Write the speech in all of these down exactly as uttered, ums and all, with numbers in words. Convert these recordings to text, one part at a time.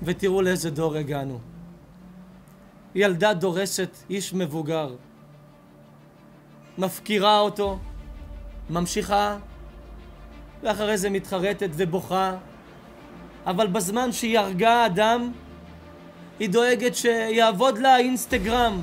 ותראו לאיזה דור הגענו. ילדה דורשת איש מבוגר, מפקירה אותו, ממשיכה, ואחרי זה מתחרטת ובוכה, אבל בזמן שהיא הרגה אדם, היא דואגת שיעבוד לה אינסטגרם,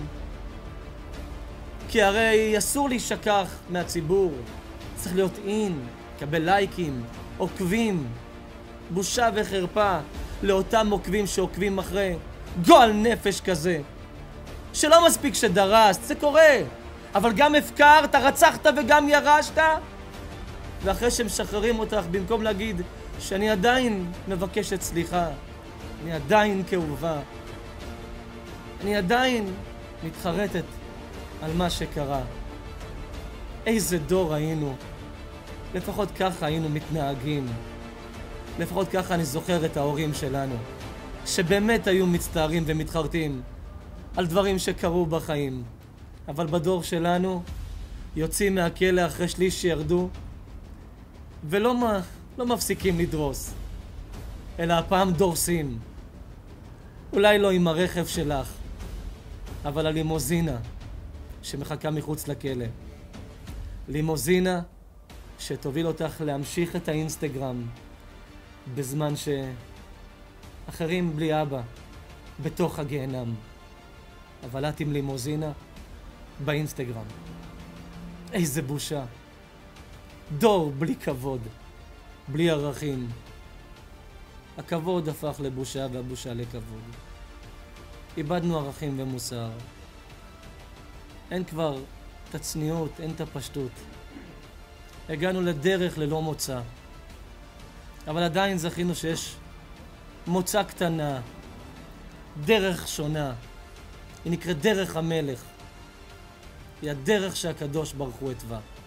כי הרי אסור להישכח מהציבור, צריך להיות אין, קבל לייקים, עוקבים. בושה וחרפה לאותם עוקבים שעוקבים אחרי גועל נפש כזה, שלא מספיק שדרסת, זה קורה, אבל גם הפקרת, רצחת וגם ירשת, ואחרי שמשחררים אותך, במקום להגיד שאני עדיין מבקשת סליחה, אני עדיין כאובה, אני עדיין מתחרטת על מה שקרה. איזה דור היינו. לפחות ככה היינו מתנהגים. לפחות ככה אני זוכר את ההורים שלנו, שבאמת היו מצטערים ומתחרטים על דברים שקרו בחיים. אבל בדור שלנו יוצאים מהכלא אחרי שליש שירדו, ולא מה, לא מפסיקים לדרוס, אלא הפעם דורסים. אולי לא עם הרכב שלך, אבל הלימוזינה שמחכה מחוץ לכלא. לימוזינה שתוביל אותך להמשיך את האינסטגרם, בזמן שאחרים בלי אבא בתוך הגיהנם, אבל את עם לימוזינה באינסטגרם. איזה בושה. דור בלי כבוד, בלי ערכים. הכבוד הפך לבושה והבושה לכבוד. איבדנו ערכים ומוסר. אין כבר את הצניעות, אין את הפשטות. הגענו לדרך ללא מוצא. אבל עדיין זכינו שיש מוצא קטנה, דרך שונה. היא נקראת דרך המלך. היא הדרך שהקדוש ברוך הוא התווה.